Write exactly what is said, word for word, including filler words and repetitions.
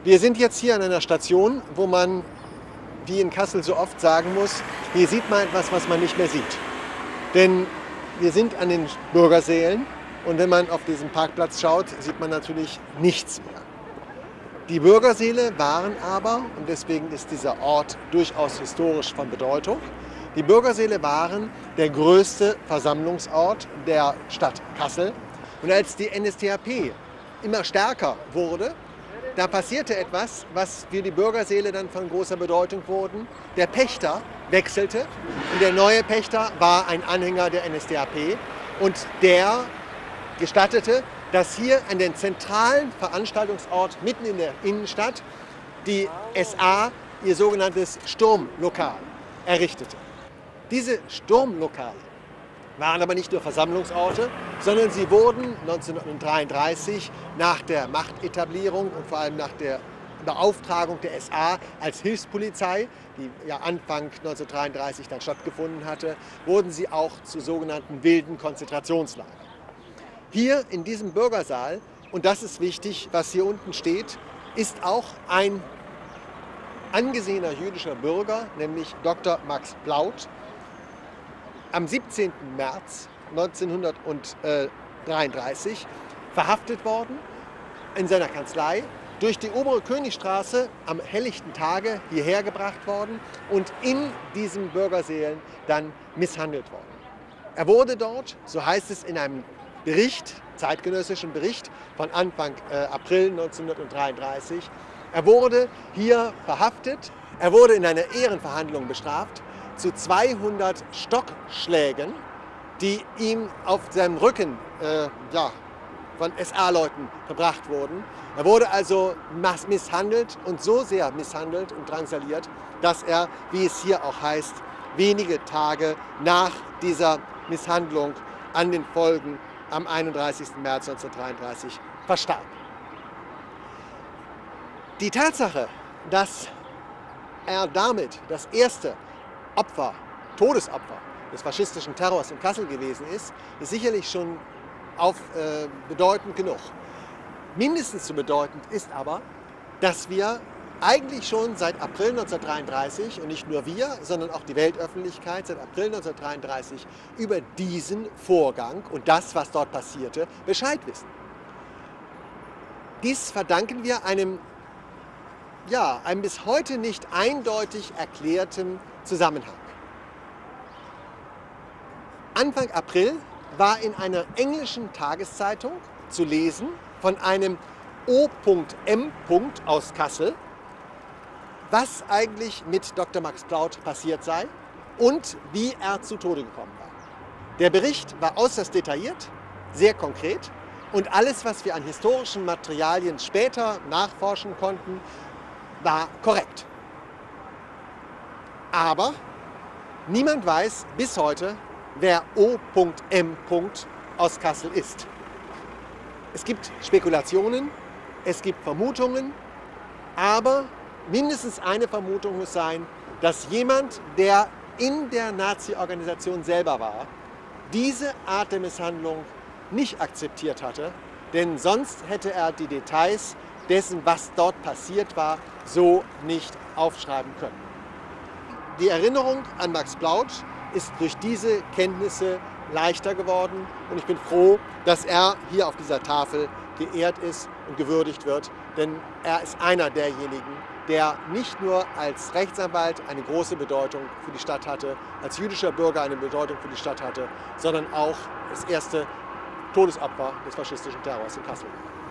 Wir sind jetzt hier an einer Station, wo man, wie in Kassel so oft sagen muss, hier sieht man etwas, was man nicht mehr sieht. Denn wir sind an den Bürgersälen und wenn man auf diesen Parkplatz schaut, sieht man natürlich nichts mehr. Die Bürgersäle waren aber, und deswegen ist dieser Ort durchaus historisch von Bedeutung, die Bürgersäle waren der größte Versammlungsort der Stadt Kassel. Und als die N S D A P immer stärker wurde, da passierte etwas, was für die Bürgersäle dann von großer Bedeutung wurde. Der Pächter wechselte und der neue Pächter war ein Anhänger der N S D A P und der gestattete, dass hier an den zentralen Veranstaltungsort mitten in der Innenstadt die S A ihr sogenanntes Sturmlokal errichtete. Diese Sturmlokale waren aber nicht nur Versammlungsorte, sondern sie wurden neunzehnhundertdreiunddreißig nach der Machtetablierung und vor allem nach der Beauftragung der S A als Hilfspolizei, die ja Anfang neunzehnhundertdreiunddreißig dann stattgefunden hatte, wurden sie auch zu sogenannten wilden Konzentrationslagern. Hier in diesem Bürgersaal, und das ist wichtig, was hier unten steht, ist auch ein angesehener jüdischer Bürger, nämlich Doktor Max Plaut, am siebzehnten März neunzehnhundertdreiunddreißig verhaftet worden in seiner Kanzlei, durch die Obere Königstraße am helllichten Tage hierher gebracht worden und in diesen Bürgersälen dann misshandelt worden. Er wurde dort, so heißt es in einem Bericht, zeitgenössischen Bericht von Anfang äh, April neunzehnhundertdreiunddreißig, er wurde hier verhaftet, er wurde in einer Ehrenverhandlung bestraft, zu zweihundert Stockschlägen, die ihm auf seinem Rücken äh, ja, von S A-Leuten verbracht wurden. Er wurde also misshandelt und so sehr misshandelt und drangsaliert, dass er, wie es hier auch heißt, wenige Tage nach dieser Misshandlung an den Folgen am einunddreißigsten März neunzehnhundertdreiunddreißig verstarb. Die Tatsache, dass er damit das erste Opfer, Todesopfer des faschistischen Terrors in Kassel gewesen ist, ist sicherlich schon auf, äh, bedeutend genug. Mindestens so bedeutend ist aber, dass wir eigentlich schon seit April neunzehnhundertdreiunddreißig, und nicht nur wir, sondern auch die Weltöffentlichkeit seit April neunzehnhundertdreiunddreißig über diesen Vorgang und das, was dort passierte, Bescheid wissen. Dies verdanken wir einem, ja, einem bis heute nicht eindeutig erklärten Zusammenhang. Anfang April war in einer englischen Tageszeitung zu lesen von einem O M aus Kassel, was eigentlich mit Doktor Max Plaut passiert sei und wie er zu Tode gekommen war. Der Bericht war äußerst detailliert, sehr konkret und alles, was wir an historischen Materialien später nachforschen konnten, war korrekt. Aber niemand weiß bis heute, wer O M aus Kassel ist. Es gibt Spekulationen, es gibt Vermutungen, aber mindestens eine Vermutung muss sein, dass jemand, der in der Nazi-Organisation selber war, diese Art der Misshandlung nicht akzeptiert hatte, denn sonst hätte er die Details dessen, was dort passiert war, so nicht aufschreiben können. Die Erinnerung an Max Plaut ist durch diese Kenntnisse leichter geworden und ich bin froh, dass er hier auf dieser Tafel geehrt ist und gewürdigt wird, denn er ist einer derjenigen, der nicht nur als Rechtsanwalt eine große Bedeutung für die Stadt hatte, als jüdischer Bürger eine Bedeutung für die Stadt hatte, sondern auch das erste Todesopfer des faschistischen Terrors in Kassel.